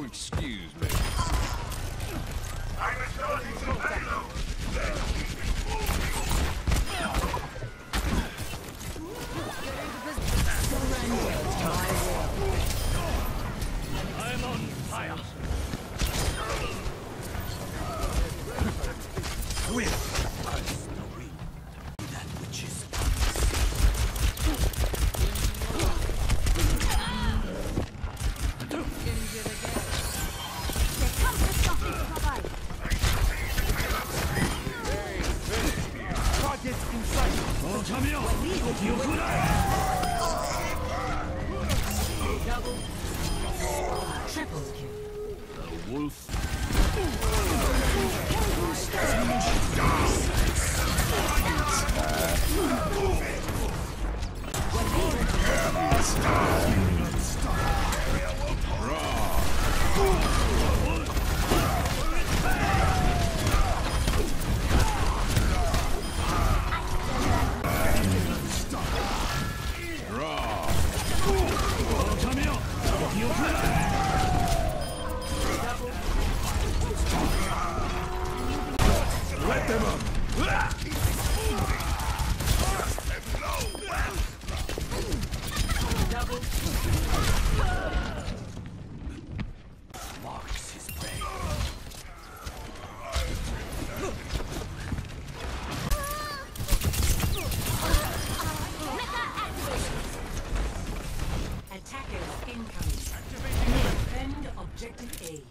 Excuse me. I'm on fire. Swift as the wind, that which is Targets in sight. Double. Triple kill. The wolf. let them up. Double. Marks his prey. Attackers incoming. Defend objective A.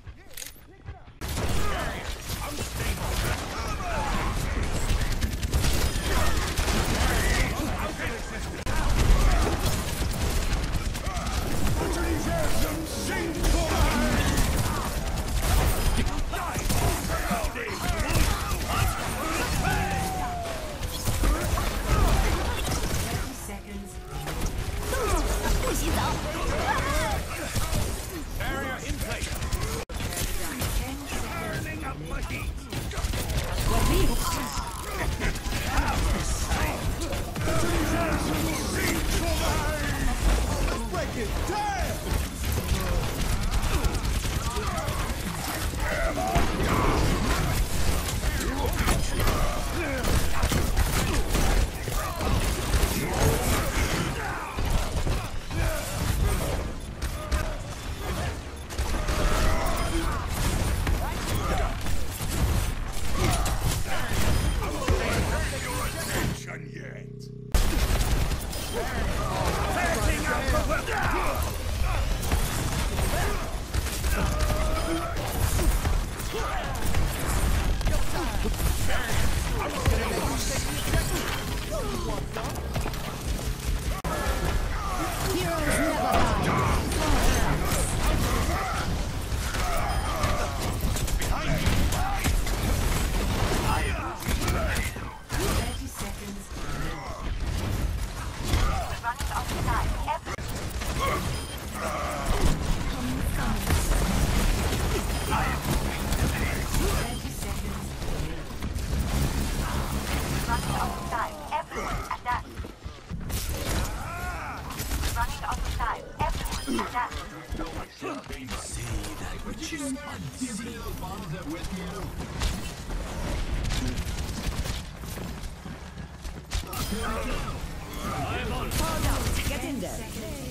Barrier in place. Turning up my heat. Break it. Damn! See that which is unseen. I'm on Get in there.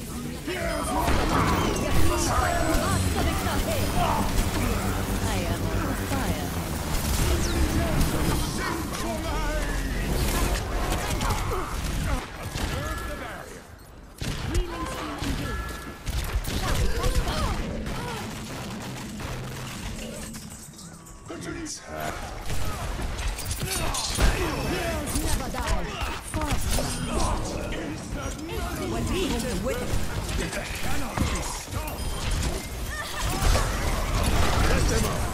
I am on fire. Hercules hat. Heroes never die. What we have with It cannot be stopped. Let them up.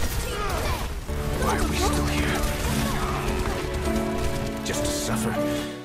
Why are we still here? Just to suffer?